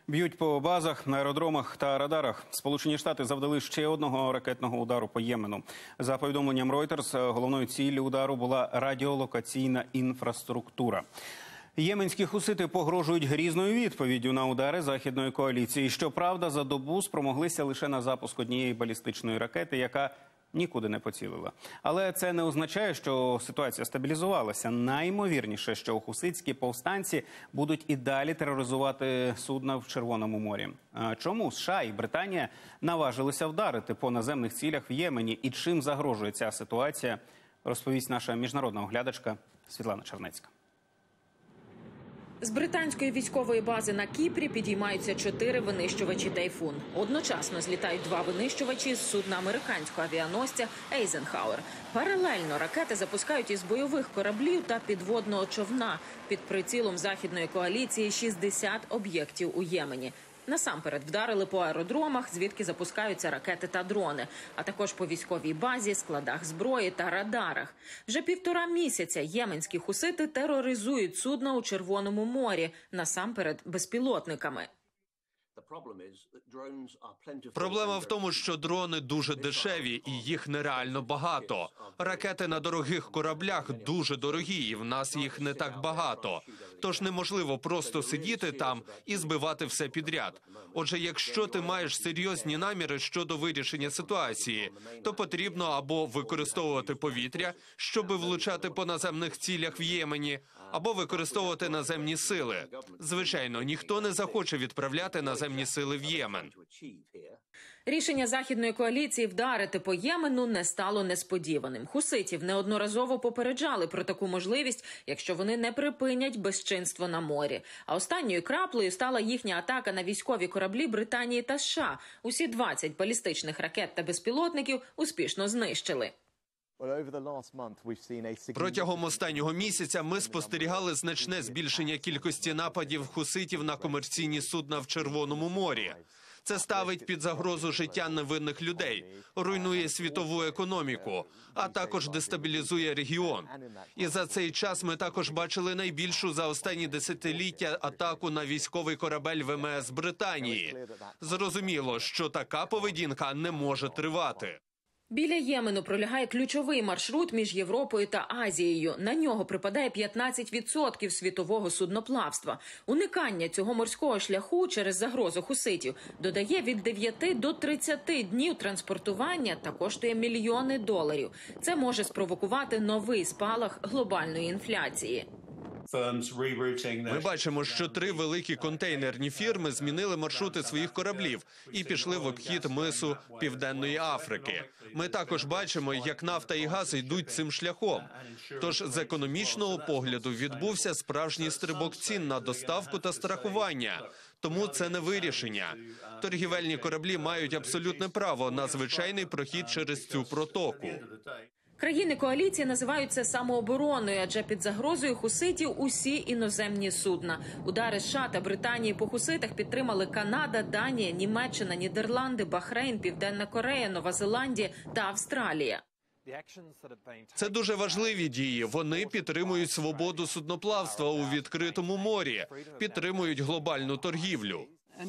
Б'ють по базах, на аеродромах та радарах. Сполучені Штати завдали ще одного ракетного удару по Ємену. За повідомленням Reuters, головною ціллю удару була радіолокаційна інфраструктура. Єменські хусити погрожують грізною відповіддю на удари західної коаліції. Щоправда, за добу спромоглися лише на запуск однієї балістичної ракети, яка нікуди не поцілила. Але це не означає, що ситуація стабілізувалася. Найімовірніше, що хуситські повстанці будуть і далі тероризувати судна в Червоному морі. Чому США і Британія наважилися вдарити по наземних цілях в Ємені і чим загрожує ця ситуація, розповість наша міжнародна оглядачка Світлана Чернецька. З британської військової бази на Кіпрі підіймаються 4 винищувачі «Тайфун». Одночасно злітають 2 винищувачі з судна американського авіаносця «Ейзенхауер». Паралельно ракети запускають із бойових кораблів та підводного човна. Під прицілом західної коаліції 60 об'єктів у Ємені. Насамперед вдарили по аеродромах, звідки запускаються ракети та дрони, а також по військовій базі, складах зброї та радарах. Вже 1,5 місяця єменські хусити тероризують судна у Червоному морі, насамперед безпілотниками. Проблема в тому, що дрони дуже дешеві і їх нереально багато. Ракети на дорогих кораблях дуже дорогі, і в нас їх не так багато. Тож неможливо просто сидіти там і збивати все підряд. Отже, якщо ти маєш серйозні наміри щодо вирішення ситуації, то потрібно або використовувати повітря, щоб влучати по наземних цілях в Ємені, або використовувати наземні сили. Звичайно, ніхто не захоче відправляти наземні сили в Ємен. Рішення західної коаліції вдарити по Ємену не стало несподіваним. Хуситів неодноразово попереджали про таку можливість, якщо вони не припинять безчинство на морі. А останньою краплею стала їхня атака на військові кораблі Британії та США. Усі 20 балістичних ракет та безпілотників успішно знищили. Протягом останнього місяця ми спостерігали значне збільшення кількості нападів хуситів на комерційні судна в Червоному морі. Це ставить під загрозу життя невинних людей, руйнує світову економіку, а також дестабілізує регіон. І за цей час ми також бачили найбільшу за останні десятиліття атаку на військовий корабель ВМС Британії. Зрозуміло, що така поведінка не може тривати. Біля Ємену пролягає ключовий маршрут між Європою та Азією. На нього припадає 15% світового судноплавства. Уникання цього морського шляху через загрозу хуситів додає від 9 до 30 днів транспортування та коштує мільйони доларів. Це може спровокувати новий спалах глобальної інфляції. Ми бачимо, що 3 великі контейнерні фірми змінили маршрути своїх кораблів і пішли в обхід мису Південної Африки. Ми також бачимо, як нафта і газ йдуть цим шляхом. Тож з економічного погляду відбувся справжній стрибок цін на доставку та страхування. Тому це не вирішення. Торгівельні кораблі мають абсолютне право на звичайний прохід через цю протоку. Країни коаліції називають це самообороною, адже під загрозою хуситів усі іноземні судна. Удари США та Британії по хуситах підтримали Канада, Данія, Німеччина, Нідерланди, Бахрейн, Південна Корея, Нова Зеландія та Австралія. Це дуже важливі дії. Вони підтримують свободу судноплавства у відкритому морі, підтримують глобальну торгівлю.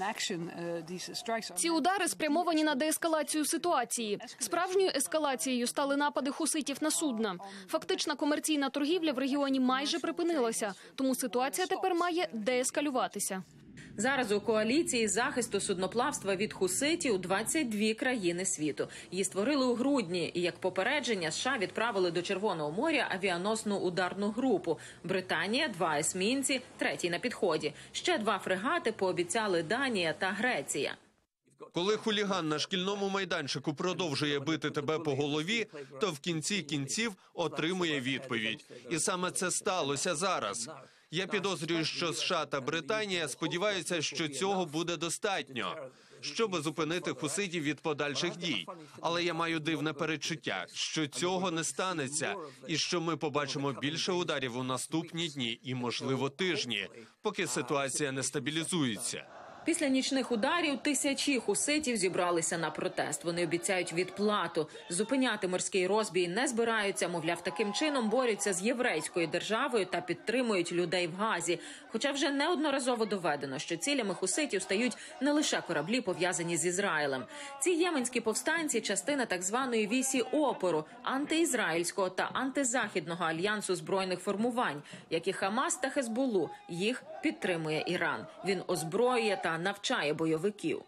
Ці удари спрямовані на деескалацію ситуації. Справжньою ескалацією стали напади хуситів на судна. Фактична комерційна торгівля в регіоні майже припинилася, тому ситуація тепер має деескалюватися. Зараз у коаліції захисту судноплавства від хуситів 22 країни світу. Її створили у грудні, і як попередження США відправили до Червоного моря авіаносну ударну групу. Британія, 2 есмінці, 3-й на підході. Ще 2 фрегати пообіцяли Данія та Греція. Коли хуліган на шкільному майданчику продовжує бити тебе по голові, то в кінці кінців отримує відповідь. І саме це сталося зараз. Я підозрюю, що США та Британія сподіваються, що цього буде достатньо, щоб зупинити хуситів від подальших дій. Але я маю дивне передчуття, що цього не станеться, і що ми побачимо більше ударів у наступні дні і, можливо, тижні, поки ситуація не стабілізується. Після нічних ударів тисячі хуситів зібралися на протест. Вони обіцяють відплату. Зупиняти морський розбій не збираються. Мовляв, таким чином борються з єврейською державою та підтримують людей в Газі. Хоча вже неодноразово доведено, що цілями хуситів стають не лише кораблі, пов'язані з Ізраїлем. Ці єменські повстанці – частина так званої вісі опору, антиізраїльського та антизахідного альянсу збройних формувань, як і Хамас та Хезболлу. Їх підтримує Іран. Він озброює та навчає бойовиків.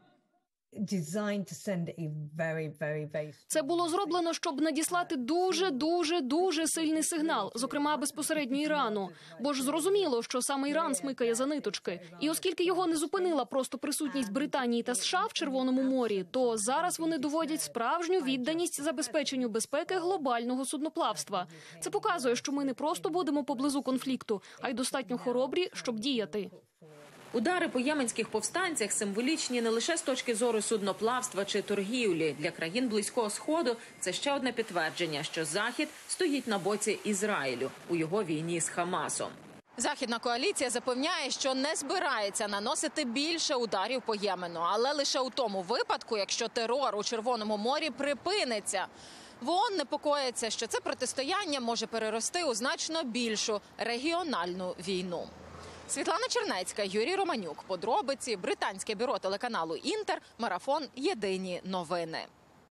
Це було зроблено, щоб надіслати дуже сильний сигнал, зокрема безпосередньо Ірану. Бо ж зрозуміло, що саме Іран смикає за ниточки. І оскільки його не зупинила просто присутність Британії та США в Червоному морі, то зараз вони доводять справжню відданість забезпеченню безпеки глобального судноплавства. Це показує, що ми не просто будемо поблизу конфлікту, а й достатньо хоробрі, щоб діяти. Удари по єменських повстанцях символічні не лише з точки зору судноплавства чи торгівлі. Для країн Близького Сходу це ще одне підтвердження, що Захід стоїть на боці Ізраїлю у його війні з Хамасом. Західна коаліція запевняє, що не збирається наносити більше ударів по Ємену, але лише у тому випадку, якщо терор у Червоному морі припиниться. В ООН непокоїться, що це протистояння може перерости у значно більшу регіональну війну. Світлана Чернецька, Юрій Романюк. Подробиці. Британське бюро телеканалу «Інтер». Марафон. Єдині новини.